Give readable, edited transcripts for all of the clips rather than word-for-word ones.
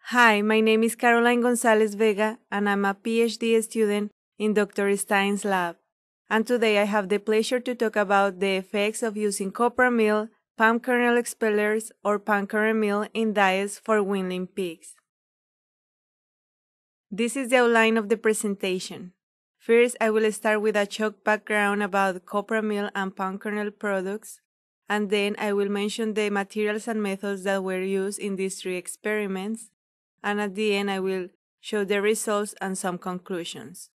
Hi, my name is Caroline González-Vega, and I'm a PhD student in Dr. Stein's lab. And today I have the pleasure to talk about the effects of using copra meal, palm kernel expellers, or palm kernel meal in diets for weanling pigs. This is the outline of the presentation. First, I will start with a short background about copra meal and palm kernel products, and then I will mention the materials and methods that were used in these 3 experiments, and at the end I will show the results and some conclusions.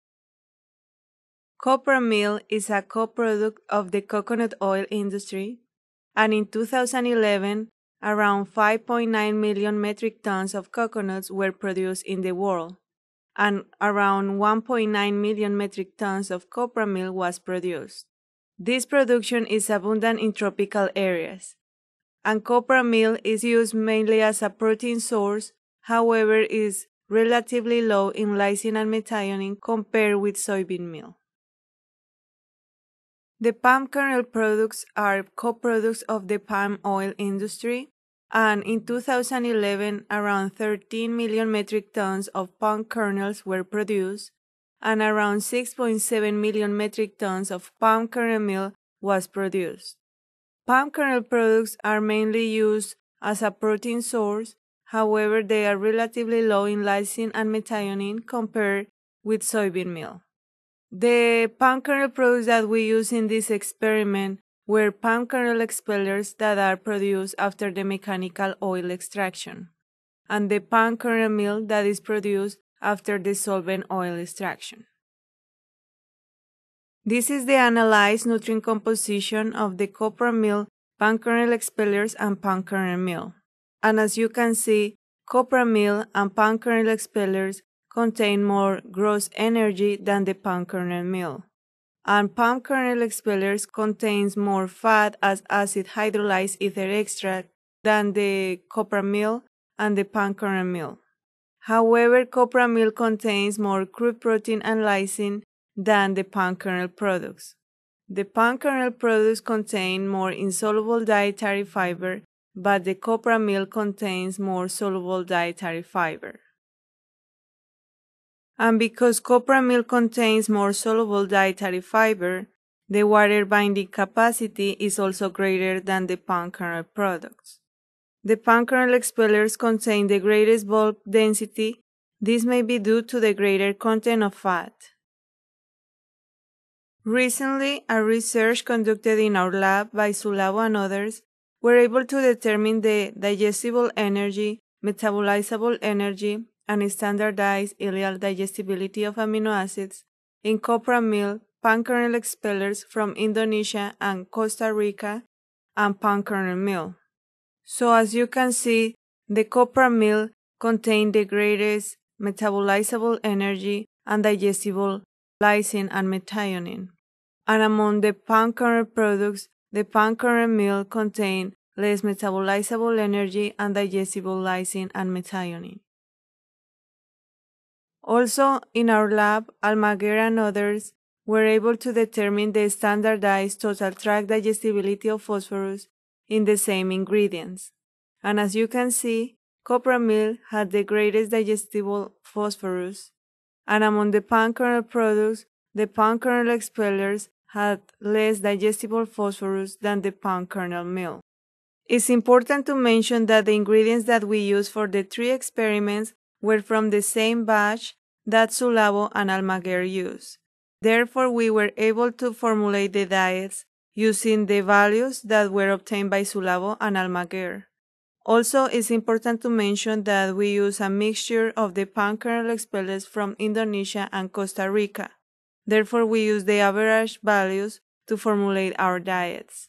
Copra meal is a co-product of the coconut oil industry, and in 2011, around 5.9 million metric tons of coconuts were produced in the world, and around 1.9 million metric tons of copra meal was produced. This production is abundant in tropical areas, and copra meal is used mainly as a protein source, however is relatively low in lysine and methionine compared with soybean meal. The palm kernel products are co-products of the palm oil industry, and in 2011 around 13 million metric tons of palm kernels were produced, and around 6.7 million metric tons of palm kernel meal was produced. Palm kernel products are mainly used as a protein source, however they are relatively low in lysine and methionine compared with soybean meal. The palm kernel products that we use in this experiment were palm kernel expellers that are produced after the mechanical oil extraction, and the palm kernel meal that is produced after the solvent oil extraction. This is the analyzed nutrient composition of the copra meal, palm kernel expellers, and palm kernel meal. And as you can see, copra meal and palm kernel expellers contain more gross energy than the palm kernel meal, and palm kernel expellers contains more fat as acid hydrolyzed ether extract than the copra meal and the palm kernel meal. However, copra meal contains more crude protein and lysine than the palm kernel products. The palm kernel products contain more insoluble dietary fiber, but the copra meal contains more soluble dietary fiber. And because copra meal contains more soluble dietary fiber, the water binding capacity is also greater than the palm kernel products. The palm kernel expellers contain the greatest bulk density. This may be due to the greater content of fat. Recently, a research conducted in our lab by Sulavo and others were able to determine the digestible energy, metabolizable energy, and standardized ileal digestibility of amino acids in copra meal, palm kernel expellers from Indonesia and Costa Rica, and palm kernel meal. So as you can see, the copra meal contained the greatest metabolizable energy and digestible lysine and methionine. And among the palm kernel products, the palm kernel meal contained less metabolizable energy and digestible lysine and methionine. Also, in our lab, Almaguer and others were able to determine the standardized total tract digestibility of phosphorus in the same ingredients. And as you can see, copra meal had the greatest digestible phosphorus, and among the palm kernel products, the palm kernel expellers had less digestible phosphorus than the palm kernel meal. It's important to mention that the ingredients that we used for the 3 experiments were from the same batch that Sulavo and Almaguer used. Therefore, we were able to formulate the diets using the values that were obtained by Sulavo and Almaguer. Also, it's important to mention that we use a mixture of the palm kernel expellers from Indonesia and Costa Rica. Therefore, we use the average values to formulate our diets.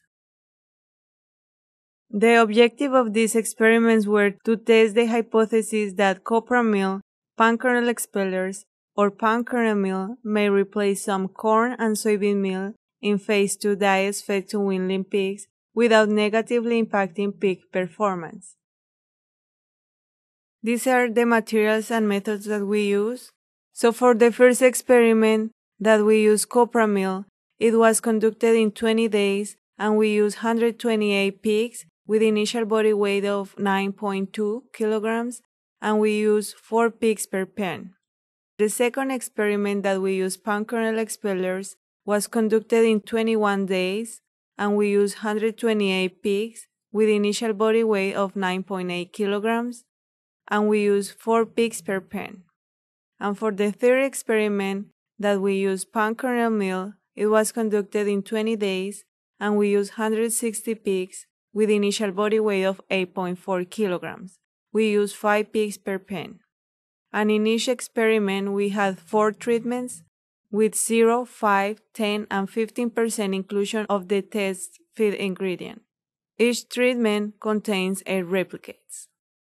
The objective of these experiments were to test the hypothesis that copra meal, palm kernel expellers, or palm kernel meal may replace some corn and soybean meal in phase 2 diets fed to weanling pigs without negatively impacting pig performance. These are the materials and methods that we use. So for the first experiment that we used copra meal, it was conducted in 20 days and we used 128 pigs with initial body weight of 9.2 kilograms and we use 4 pigs per pen. The second experiment that we used palm kernel expellers was conducted in 21 days, and we used 128 pigs with initial body weight of 9.8 kilograms, and we used 4 pigs per pen. And for the third experiment that we used palm kernel meal, it was conducted in 20 days, and we used 160 pigs with initial body weight of 8.4 kilograms. We used 5 pigs per pen. And in each experiment, we had 4 treatments with 0, 5, 10, and 15% inclusion of the test feed ingredient. Each treatment contains 8 replicates.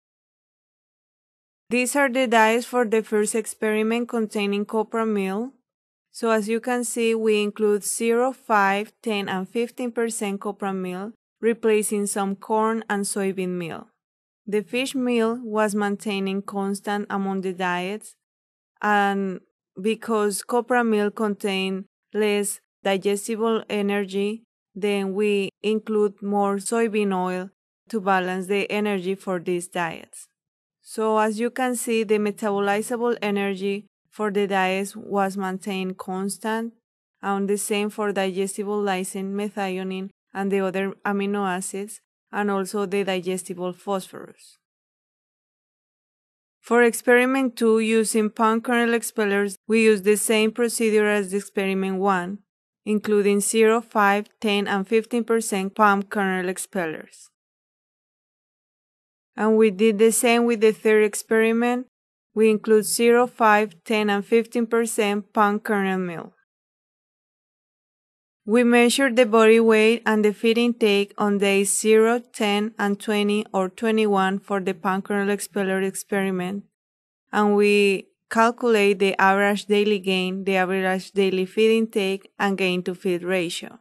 These are the diets for the first experiment containing copra meal. So as you can see, we include 0, 5, 10, and 15% copra meal, replacing some corn and soybean meal. The fish meal was maintaining constant among the diets, and because copra meal contained less digestible energy, then we include more soybean oil to balance the energy for these diets. So as you can see, the metabolizable energy for the diets was maintained constant, and the same for digestible lysine, methionine, and the other amino acids, and also the digestible phosphorus. For experiment 2, using palm kernel expellers, we use the same procedure as the experiment 1, including 0, 5, 10, and 15% palm kernel expellers. And we did the same with the third experiment. We include 0, 5, 10, and 15% palm kernel meal. We measured the body weight and the feed intake on days 0, 10, and 20 or 21 for the palm kernel expeller experiment, and we calculate the average daily gain, the average daily feed intake, and gain to feed ratio.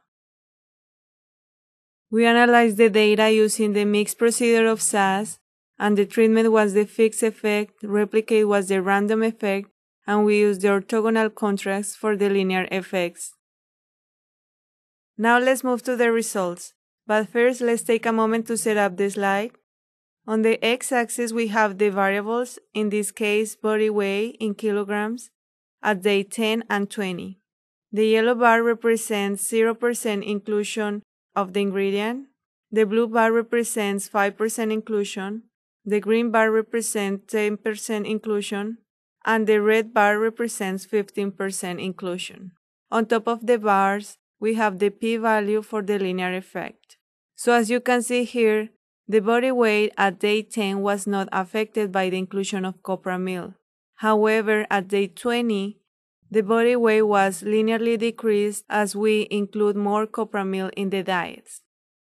We analyzed the data using the mixed procedure of ASAS, and the treatment was the fixed effect, replicate was the random effect, and we used the orthogonal contrast for the linear effects. Now let's move to the results, but first let's take a moment to set up the slide. On the x-axis we have the variables, in this case body weight in kilograms, at day 10 and 20. The yellow bar represents 0% inclusion of the ingredient, the blue bar represents 5% inclusion, the green bar represents 10% inclusion, and the red bar represents 15% inclusion. On top of the bars, we have the p-value for the linear effect. So as you can see here, the body weight at day 10 was not affected by the inclusion of copra meal. However, at day 20, the body weight was linearly decreased as we include more copra meal in the diets.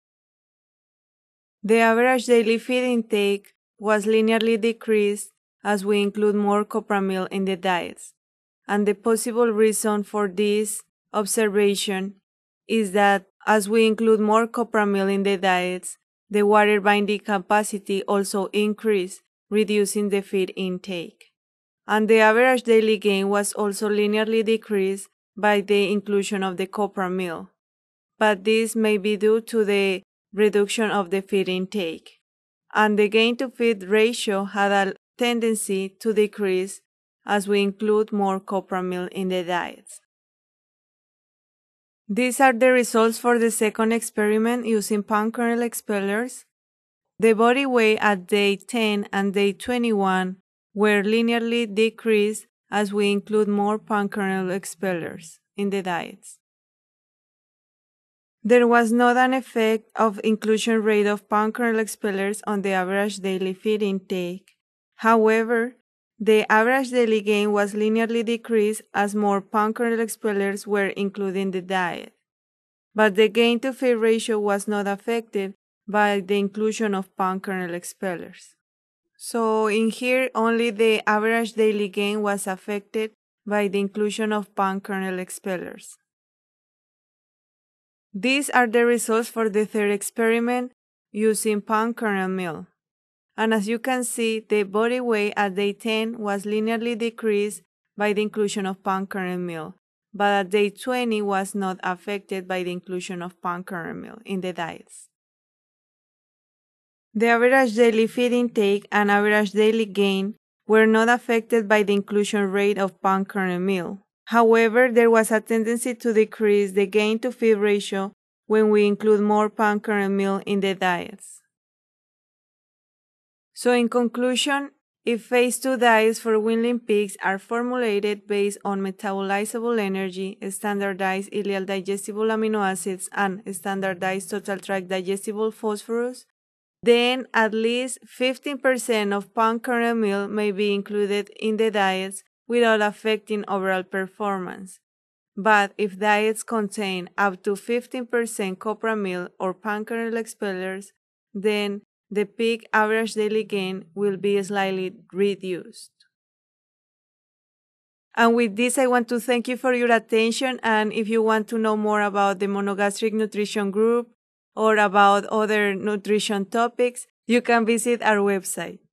The average daily feed intake was linearly decreased as we include more copra meal in the diets. And the possible reason for this observation is that as we include more copra meal in the diets, the water binding capacity also increased, reducing the feed intake. And the average daily gain was also linearly decreased by the inclusion of the copra meal, but this may be due to the reduction of the feed intake. And the gain to feed ratio had a tendency to decrease as we include more copra meal in the diets. These are the results for the second experiment using palm kernel expellers. The body weight at day 10 and day 21 were linearly decreased as we include more palm kernel expellers in the diets. There was not an effect of inclusion rate of palm kernel expellers on the average daily feed intake. However, the average daily gain was linearly decreased as more palm kernel expellers were included in the diet. But the gain to feed ratio was not affected by the inclusion of palm kernel expellers. So in here, only the average daily gain was affected by the inclusion of palm kernel expellers. These are the results for the third experiment using palm kernel meal. And as you can see, the body weight at day 10 was linearly decreased by the inclusion of palm kernel meal, but at day 20 was not affected by the inclusion of palm kernel meal in the diets. The average daily feed intake and average daily gain were not affected by the inclusion rate of palm kernel meal. However, there was a tendency to decrease the gain-to-feed ratio when we include more palm kernel meal in the diets. So in conclusion, if phase 2 diets for weanling pigs are formulated based on metabolizable energy, standardized ileal digestible amino acids, and standardized total tract digestible phosphorus, then at least 15% of palm kernel meal may be included in the diets without affecting overall performance. But if diets contain up to 15% copra meal or palm kernel expellers, then the pig average daily gain will be slightly reduced. And with this, I want to thank you for your attention. And if you want to know more about the Monogastric Nutrition Group or about other nutrition topics, you can visit our website.